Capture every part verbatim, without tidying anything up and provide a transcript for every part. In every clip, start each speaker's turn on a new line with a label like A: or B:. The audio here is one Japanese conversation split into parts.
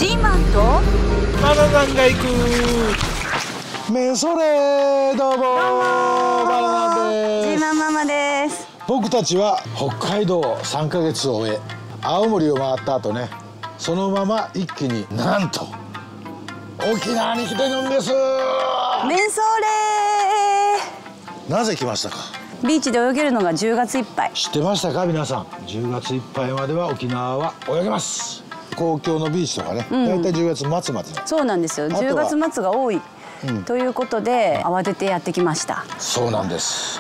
A: ジーマンと
B: マナナンが行くメンソレー。どうもマナナンです。
A: ジーマンママです。
B: 僕たちは北海道さんかげつを終え、青森を回った後ね、そのまま一気になんと沖縄に来てるんです。
A: メンソレ
B: なぜ来ましたか？
A: ー。ビーチで泳げるのがじゅうがついっぱい。
B: 知ってましたか皆さん？じゅうがついっぱいまでは沖縄は泳げます。公共のビーチとかね、だいたいじゅうがつまつまで。
A: そうなんですよ。じゅうがつ末が多い、うん、ということで慌ててやってきました。
B: そうなんです。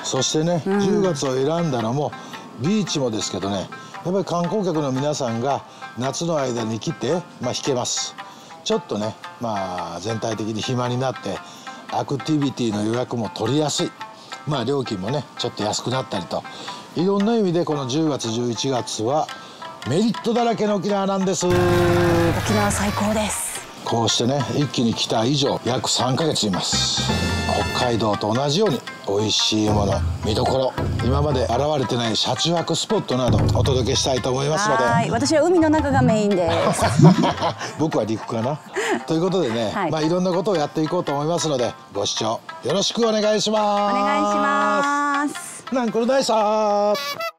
B: そしてね、うん、じゅうがつを選んだのもビーチもですけどね、やっぱり観光客の皆さんが夏の間に来て、まあ、引けます。ちょっとね、まあ全体的に暇になってアクティビティの予約も取りやすい、まあ料金もねちょっと安くなったりと、いろんな意味でこのじゅうがつじゅういちがつはメリットだらけの沖縄なんです。沖
A: 縄最高です。
B: こうしてね一気に来た以上約さんかげついます。北海道と同じように美味しいもの、見どころ、今まで現れてない車中泊スポットなどお届けしたいと思いますので。
A: はい、私は海の中がメインです
B: 僕は陸かなということでね、はい、まあいろんなことをやっていこうと思いますので、ご視聴よろしくお願いします。
A: お願いします。
B: なんこれないさー。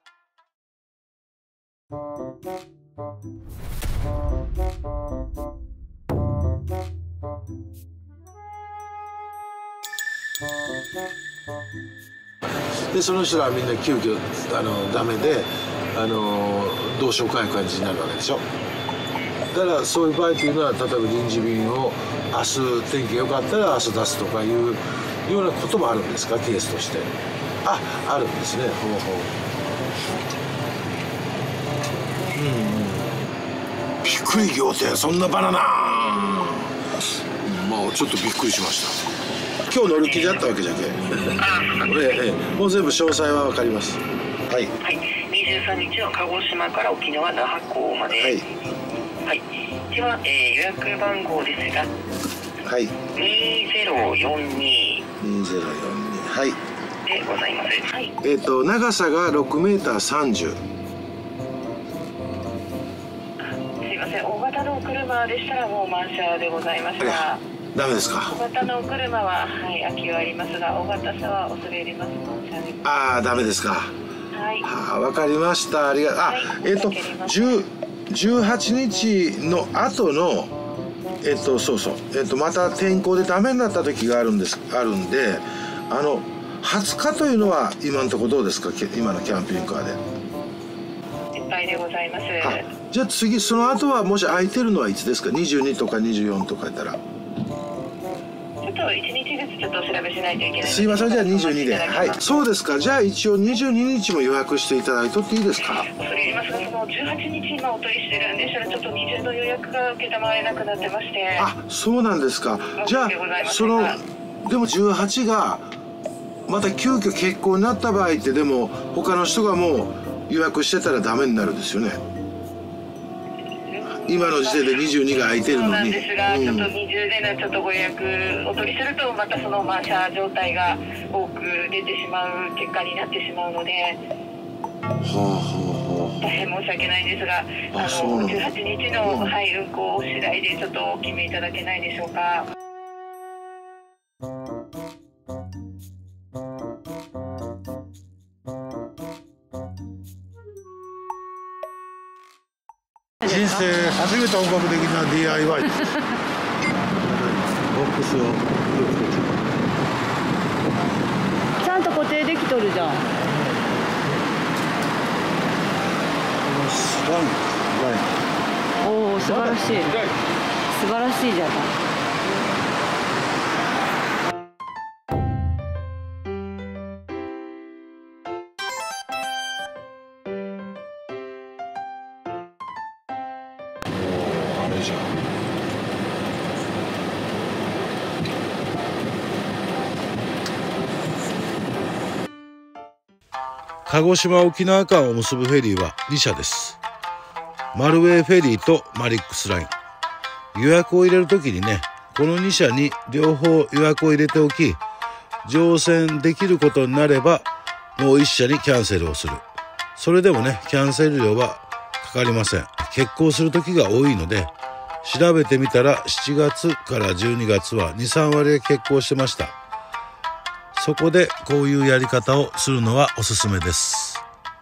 B: でその人らはみんな急遽あのダメで、あのどうしようかいう感じになるわけでしょ。だからそういう場合というのは、例えば臨時便を明日天気が良かったら明日出すとかいうようなこともあるんですか、ケースとして。あ、あるんですね。ほうほう。うんうん。びっくり仰天、そんなバナナ。もうちょっとびっくりしました。今日乗る気だったわけじゃけ。ええええ、もう全部詳細はわかります。はい。
C: はい。にじゅうさんにちは鹿児島から沖縄那覇港まで。はい。はい。では、えー、予約番号ですが。はい。にゼロよんに。
B: にゼロよんに。はい。
C: でございます。はい。
B: えっと長さがろくメーターさんじゅう。
C: すいません。大型の車でしたらもう満車でございますが。
B: ダメですか。
C: 大型の車は、はい、空きはありますが、大型車は恐れ入ります。
B: ああ、ダメですか。
C: はい。
B: はあ、わかりました。ありがとう。あ、はい、えっと、十、十八日の後の。えっと、そうそう、えっと、また天候でダメになった時があるんです。あるんで。あの、はつかというのは、今のところどうですか。今のキャンピングカーで。
C: いっぱいでございます。
B: じゃあ、次、その後は、もし空いてるのはいつですか。にじゅうにとかにじゅうよんとかやったら。
C: ちょっといちにちずつちょっとお調べしないといけない。
B: すいません、じゃあにじゅうにで。はい、そうですか。じゃあ一応にじゅうににちも予約していただいとっていいですか。
C: 恐れ入りますが、そのじゅうはちにち今お取りしてるんでしたら、ちょっと二重の予約が受けたまわれなくなってまして。
B: あ、そうなんですか。じゃあそのでもじゅうはちがまた急遽欠航になった場合って、でも他の人がもう予約してたらダメになるですよね。今の時点でにじゅうにが空いてるのに。そうなんですが、うん、ちょっとにじゅうでのちょっとご予約お取りすると、またその満車状態が多く出てしまう結果になってしまうので。はあはあはあ。大変申し訳ないんですが、あのじゅうはちにちの、うん、はい、運行次第でちょっとお決めいただけないでしょうか。人生初めて本格的な ディーアイワイ ボックスを
A: ちゃんと固定できとるじゃん。おお、素晴らしい。素晴らしいじゃない。
B: 鹿児島沖縄間を結ぶフェリーはにしゃです。マルウェイフェリーとマリックスライン。予約を入れるときにね、このにしゃに両方予約を入れておき、乗船できることになればもういっしゃにキャンセルをする。それでもね、キャンセル料はかかりません。欠航する時が多いので、 調べてみたらしちがつからじゅうにがつは にさんわりが欠航してました。そこでこういうやり方をするのはおすすめです。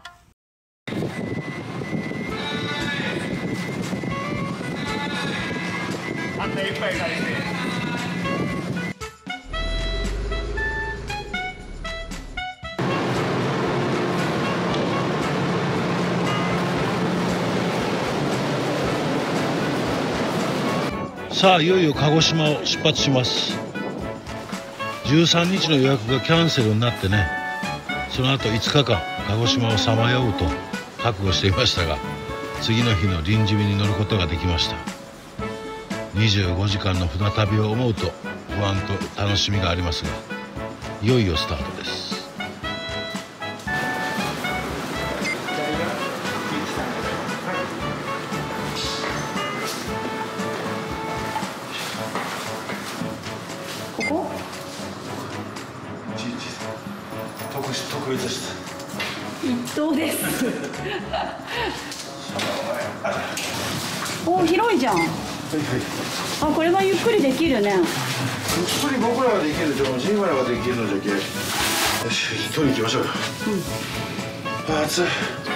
B: さあいよいよ鹿児島を出発します。じゅうさんにちの予約がキャンセルになってね、その後いつかかん鹿児島をさまようと覚悟していましたが、次の日の臨時便に乗ることができました。にじゅうごじかんの船旅を思うと不安と楽しみがありますが、いよいよスタートです。
A: ここ
B: 特別した
A: 一棟ですお、広いじゃん。はいはい、あ、これはゆっくりできるね。ゆっ
B: くり僕らができるじゃん、ジンガラができるのじゃけ。よし、取り行きましょうか。うん、あ、暑い。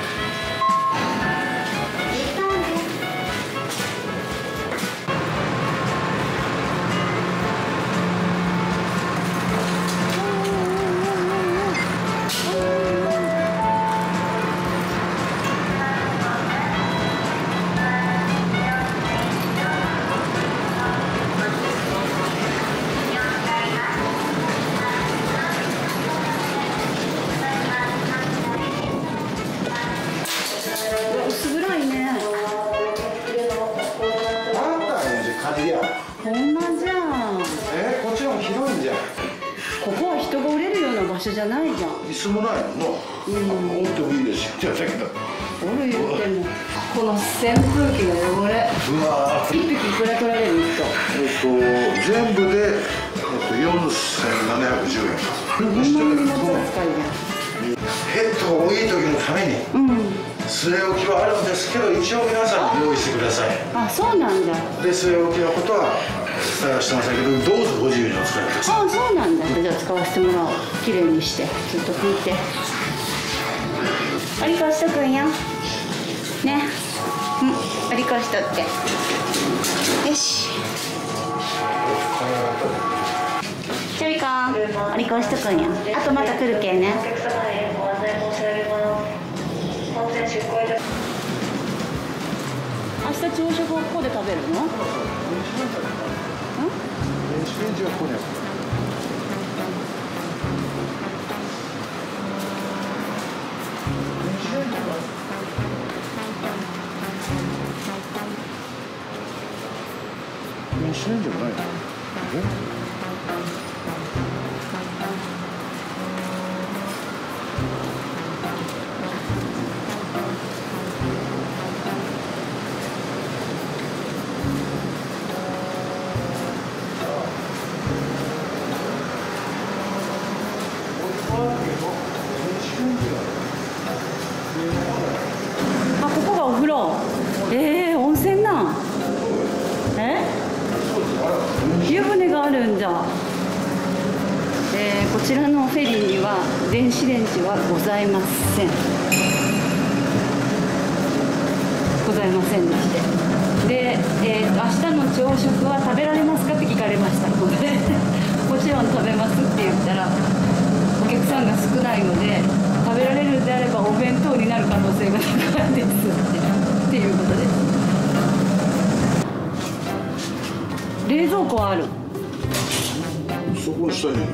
A: ほんまじゃん。
B: えー、こっちも広いんじゃん。
A: ここは人が降れるような場所じゃないじゃん。
B: 椅子もないの。うん、おってもいいですよ。じゃだけど。
A: おる言っても。この扇風機の汚れ。
B: うわ。
A: 一匹いくら取られる人。
B: えっと全部でえっと四千七百十円。
A: ほんまに荷物扱いじゃん。
B: ヘッドが多い時のために。うん。据え置きはあるんですけど、一応皆さんに用意してください。
A: あ、そうなんだ。
B: で、据え置きのことは伝えはしてませんけど、どうぞご自由にお使いください。
A: あ、そうなんだ。じゃあ使わせてもらおう。きれいにして、ちょっと拭いて。ありかしとくんや。ね。うん、ありかしとって。よし。ちょいか。ありかしとくんや。あとまた来るけんね。明日朝食をここで食べるの？うん？電子レンジはここにある。電子レンジはないの？え？あ、ここがお風呂。えー、温泉なん。え？湯船があるんじゃ。えー、こちらのフェリーには電子レンジはございません。ございませんでして。で、えー、明日の朝食は食べられますかって聞かれましたのでもちろん食べますって言ったら、お客さんが少ないので食べられるんであればお弁当になる可能性が高いですってっていうことです。冷蔵庫はある。
B: そこの下にある。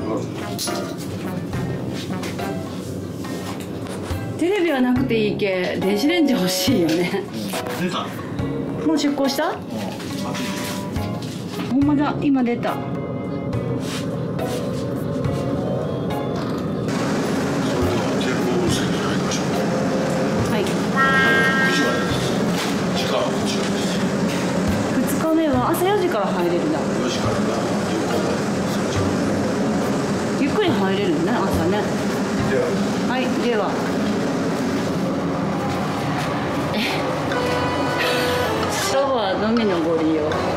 A: テレビはなくていいけ電子レンジ欲しいよね。
B: 出た。
A: もう出航した？うん、ほんまだ、今出た。朝よじから入れるんだ。よじからだ。ゆっくり入れるんだね、朝ね。では。はい、では。え、そばのみのご利用。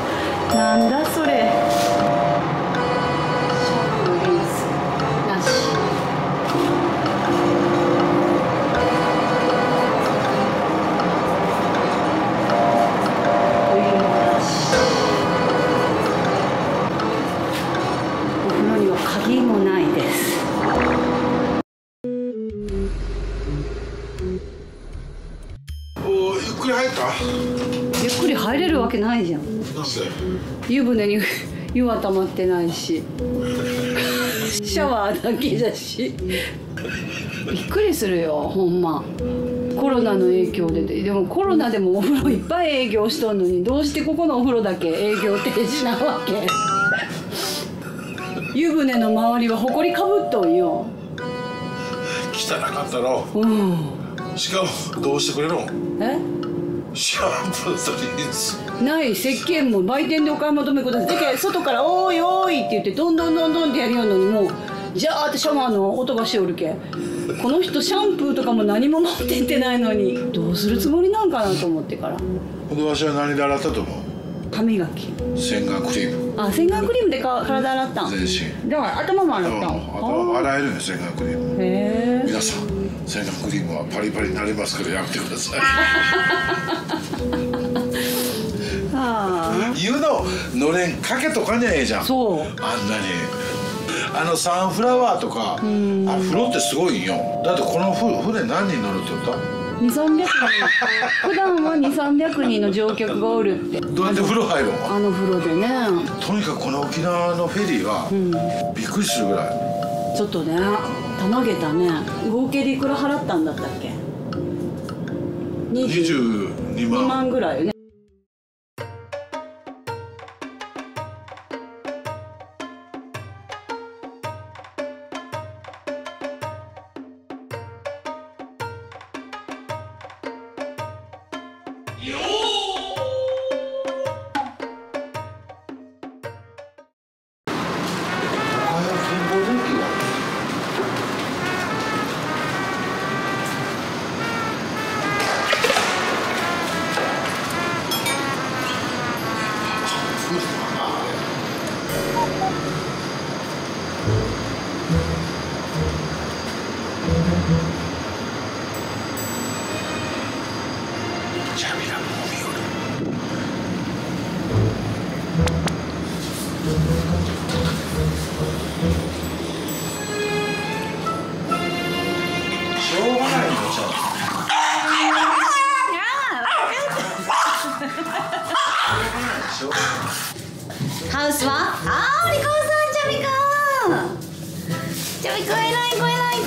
A: 入れるわけないじゃん。湯船に湯は溜まってないしシャワーだけだしびっくりするよほんま。コロナの影響ででもコロナでもお風呂いっぱい営業しとんのにどうしてここのお風呂だけ営業停止なわけ。湯船の周りはほこりかぶっとんよ。
B: 汚かったろ。
A: うん。
B: しかもどうしてくれるの？
A: え？
B: シャンプーとリンス
A: ない石鹸も売店でお買い求めください。だけど外から「おーいおーい」って言ってどんどんどんどんってやるようなのにもうジャーってシャワーの音がしておるけ。この人シャンプーとかも何も持って行ってないのにどうするつもりなんかなと思ってから。
B: ほんでわしは何で洗ったと思う？
A: 歯磨き。
B: 洗顔クリーム。
A: あ、洗顔クリームでか体洗ったん。
B: 全身。
A: だから頭も洗ったん。
B: 頭洗えるよ洗顔クリーム。
A: へえ。
B: 皆さん洗顔クリームはパリパリになりますからやめてください。湯ののれんかけとかにゃええじゃん。そう。あんなに。あのサンフラワーとか、あ風呂ってすごいんよ。だってこの船何人乗るって言った？
A: にせんさんびゃくにん。普段はにせんさんびゃくにんの乗客がおるって。
B: どうやって風呂入るの？
A: あの風呂でね。
B: とにかくこの沖縄のフェリーは、うん、びっくりするぐらい。
A: ちょっとね、たまげたね。合計でいくら払ったんだったっけ？にじゅうにまんぐらいよね。ハウスはあー、お利口さん、チャビくんチャビくん、えらい子、えらい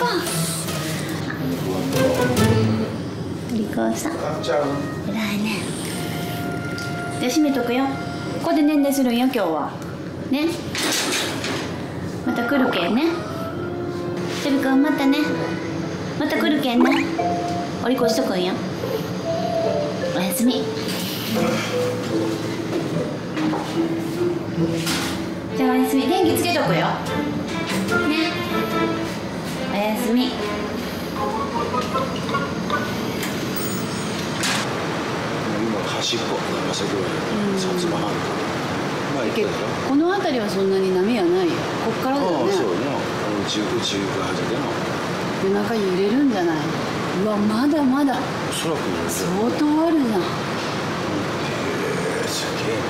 A: 子。お利口さん、えらいね。じゃあ閉めとくよ。ここで年齢するんよ、今日はね。また来るけんね。チャビくん、またね。また来るけんね。お利口しとくんよ。おやすみ。じゃあおやすみ。電気つけとくよ。ね。おやすみ。
B: 今端っこ長崎は薩摩半島。まあ行ってたよ。
A: この辺りはそんなに波はないよ。こっからだよね。
B: そうね。宇宙宇宙が始めの。
A: 夜中揺れるんじゃない？うわ、まだまだ。
B: おそらく
A: 相当あるじゃん。
B: へえ、すげえ。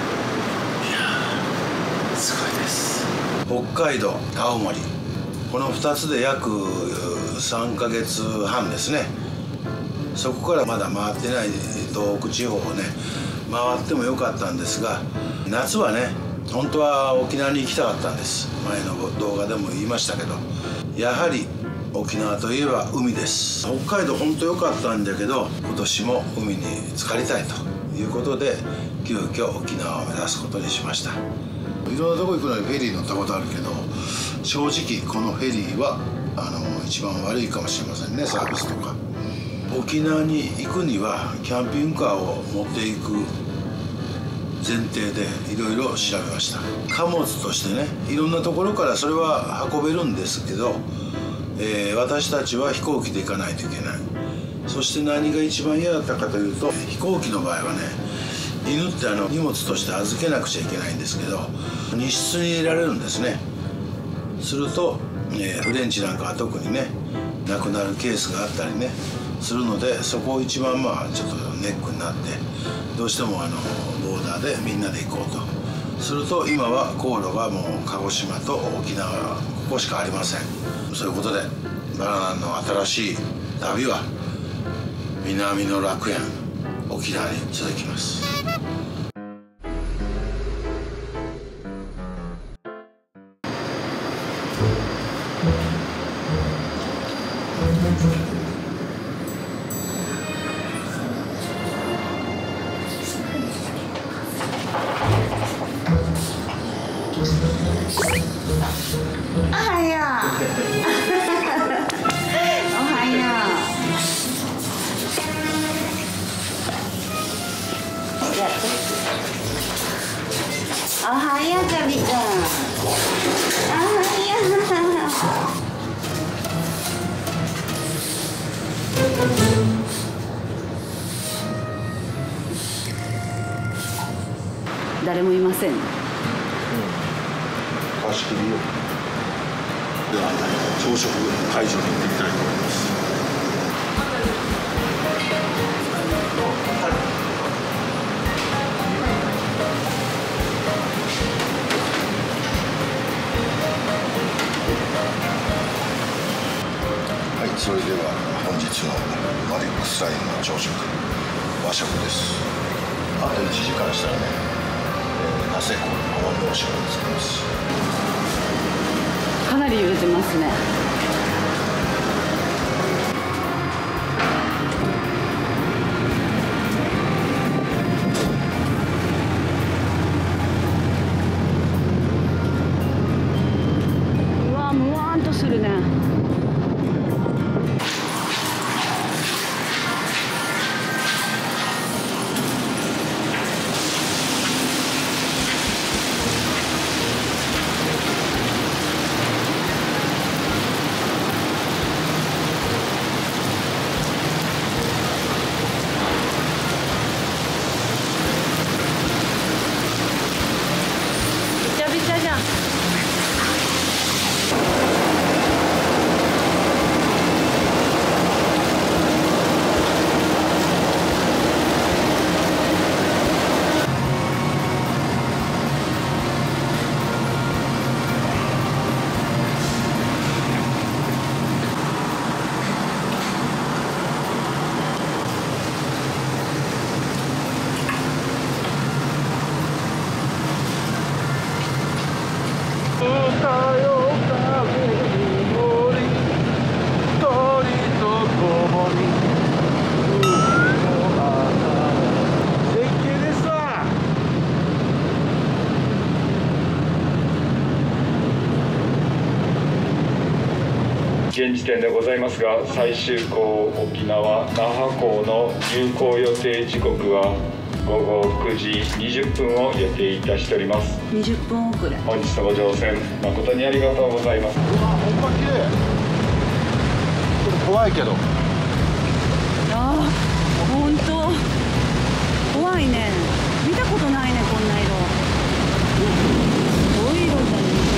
B: すごいです。北海道、青森、このふたつで約さんかげつはんですね。そこからまだ回ってない東北地方をね回ってもよかったんですが、夏はね本当は沖縄に行きたかったんです。前の動画でも言いましたけど、やはり沖縄といえば海です。北海道本当良かったんだけど、今年も海に浸かりたいということで急遽沖縄を目指すことにしました。いろんなとこ行くのにフェリー乗ったことあるけど、正直このフェリーはあの一番悪いかもしれませんね、サービスとか。沖縄に行くにはキャンピングカーを持っていく前提でいろいろ調べました。貨物としてね、いろんなところからそれは運べるんですけど、えー、私たちは飛行機で行かないといけない。そして何が一番嫌だったかというと、飛行機の場合はね、犬ってあの荷物として預けなくちゃいけないんですけど、荷室に入れられるんですね。すると、えー、フレンチなんかは特にねなくなるケースがあったりねするので、そこを一番まあちょっとネックになって、どうしてもあのボーダーでみんなで行こうとすると、今は航路がもう鹿児島と沖縄ここしかありません。そういうことでバナナの新しい旅は南の楽園沖縄に続きます。
A: おはよう。おはよう。おはよう、カビくん。おはよう。誰もいません。うん、
B: 貸し切りよ。では朝食会場に行ってみたいと思います。はい、それでは本日のマリックスラインの朝食和食です。あといちじかんしたらね、ナセコ奄美大島に着きます。
A: かなり揺れてますね。うわ、むわーんとするね。びちゃびちゃじゃん。
D: 現時点でございますが、最終港沖縄那覇港の入港予定時刻はごごくじにじゅっぷんを予定いたしております。
A: にじゅっぷん遅れ。
D: 本日のご乗船誠にありがとうございます。
B: うわ、ほんま綺麗。ちょっと怖いけど。
A: ああ、本当。怖いね。見たことないね、こんな色。すごい色だね。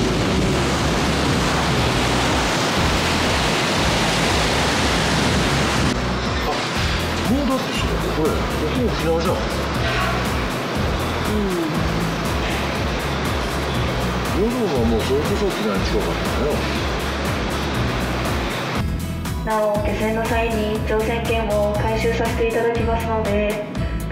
B: もうだってそれこれここ沖縄じゃん。うん。夜はもうそれこそ沖縄に近かったよ。
E: なお、下船の際に乗船券を回収させていただきますので。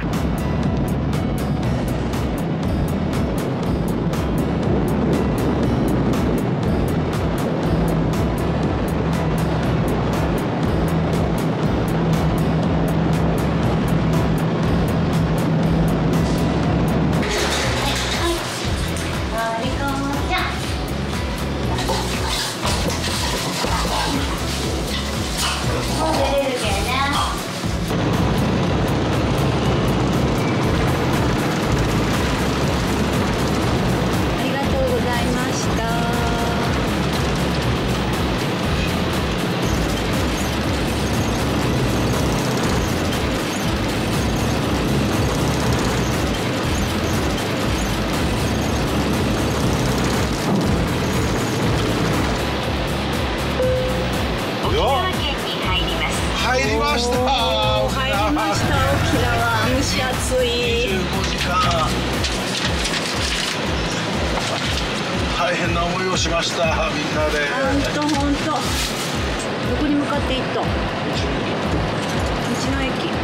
B: 入りました。
A: 入りました。沖縄蒸し暑い。
B: にじゅうごじかん。大変な思いをしました。みんなで。
A: 本当本当。どこに向かって行った？道の駅。
B: 違う違う。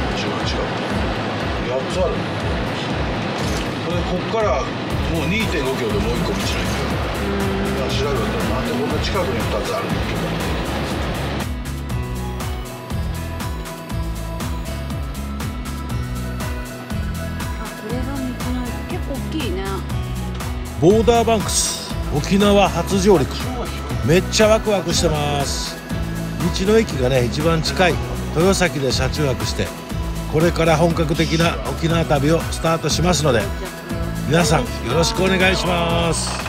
B: やっつある。これこっからもう にてんごキロでもう一個道の駅。調べたらなんでこんな近くにふたつあるんだっけ。
A: これが道の駅、結構大きいね。
F: ボーダーバンクス
B: 沖縄初上陸、めっちゃワクワクしてます。道の駅がね一番近い豊崎で車中泊して、これから本格的な沖縄旅をスタートしますので、皆さんよろしくお願いします。